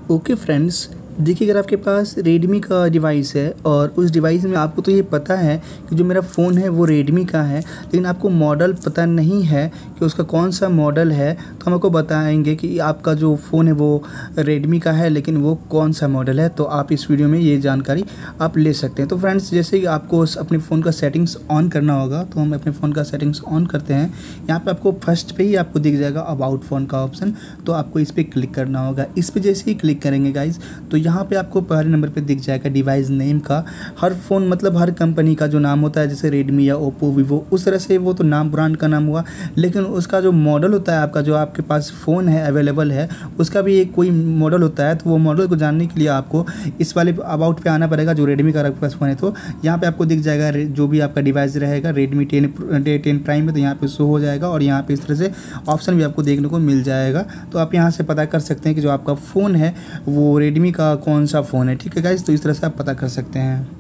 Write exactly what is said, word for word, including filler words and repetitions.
Okay friends, देखिए अगर आपके पास रेडमी का डिवाइस है और उस डिवाइस में आपको तो ये पता है कि जो मेरा फ़ोन है वो रेडमी का है, लेकिन आपको मॉडल पता नहीं है कि उसका कौन सा मॉडल है, तो हम आपको बताएंगे कि आपका जो फ़ोन है वो रेडमी का है लेकिन वो कौन सा मॉडल है। तो आप इस वीडियो में ये जानकारी आप ले सकते हैं। तो फ्रेंड्स, जैसे कि आपको अपने फ़ोन का सेटिंग्स ऑन करना होगा, तो हम अपने फ़ोन का सेटिंग्स ऑन करते हैं। यहाँ पर आपको फर्स्ट पे ही आपको दिख जाएगा अबाउट फ़ोन का ऑप्शन, तो आपको इस पर क्लिक करना होगा। इस पर जैसे ही क्लिक करेंगे गाइज, तो यहाँ पे आपको पहले नंबर पे दिख जाएगा डिवाइस नेम का। हर फ़ोन मतलब हर कंपनी का जो नाम होता है, जैसे रेडमी या ओप्पो वीवो, उस तरह से वो तो नाम ब्रांड का नाम हुआ, लेकिन उसका जो मॉडल होता है आपका, जो आपके पास फ़ोन है अवेलेबल है, उसका भी एक कोई मॉडल होता है। तो वो मॉडल को जानने के लिए आपको इस वाले अबाउट पे आना पड़ेगा। जो रेडमी का आपके पास फ़ोन है तो यहाँ पे आपको दिख जाएगा जो भी आपका डिवाइस रहेगा, रेडमी टेन टेन प्राइम में, तो यहाँ पे शो हो जाएगा और यहाँ पे इस तरह से ऑप्शन भी आपको देखने को मिल जाएगा। तो आप यहाँ से पता कर सकते हैं कि जो आपका फ़ोन है वो रेडमी का कौन सा फ़ोन है। ठीक है गाइस, तो इस तरह से आप पता कर सकते हैं।